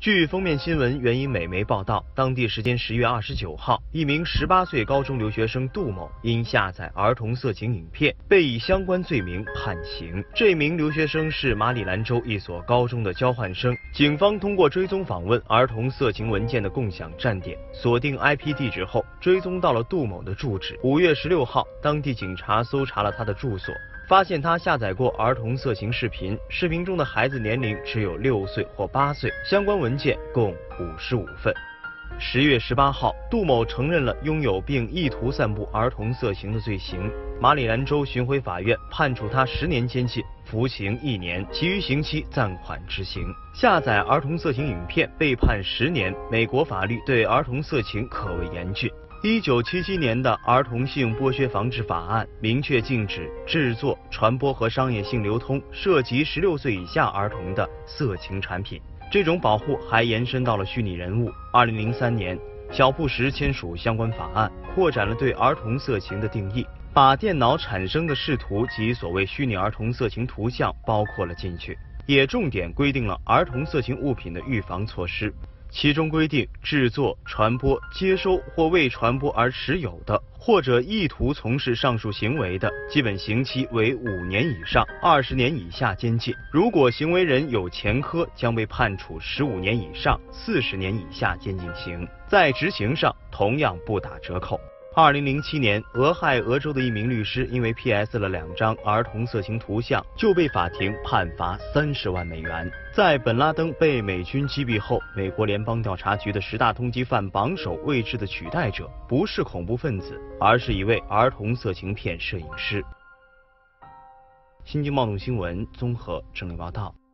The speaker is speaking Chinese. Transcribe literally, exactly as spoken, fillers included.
据封面新闻援引美媒报道，当地时间十月二十九号，一名十八岁高中留学生杜某因下载儿童色情影片，被以相关罪名判刑。这名留学生是马里兰州一所高中的交换生。警方通过追踪访问儿童色情文件的共享站点，锁定 I P 地址后，追踪到了杜某的住址。五月十六号，当地警察搜查了他的住所。 发现他下载过儿童色情视频，视频中的孩子年龄只有六岁或八岁，相关文件共五十五份。十月十八号，杜某承认了拥有并意图散布儿童色情的罪行。马里兰州巡回法院判处他十年监禁，服刑一年，其余刑期暂缓执行。下载儿童色情影片被判十年，美国法律对儿童色情可谓严峻。 一九七七年的《儿童性剥削防治法案》明确禁止制作、传播和商业性流通涉及十六岁以下儿童的色情产品。这种保护还延伸到了虚拟人物。二零零三年，小布什签署相关法案，扩展了对儿童色情的定义，把电脑产生的视图及所谓虚拟儿童色情图像包括了进去，也重点规定了儿童色情物品的预防措施。 其中规定，制作、传播、接收或为传播而持有的，或者意图从事上述行为的，基本刑期为五年以上二十年以下监禁。如果行为人有前科，将被判处十五年以上四十年以下监禁刑，在执行上同样不打折扣。 二零零七年，俄亥俄州的一名律师因为 P S 了两张儿童色情图像，就被法庭判罚三十万美元。在本拉登被美军击毙后，美国联邦调查局的十大通缉犯榜首位置的取代者，不是恐怖分子，而是一位儿童色情片摄影师。新京报动新闻综合整理报道。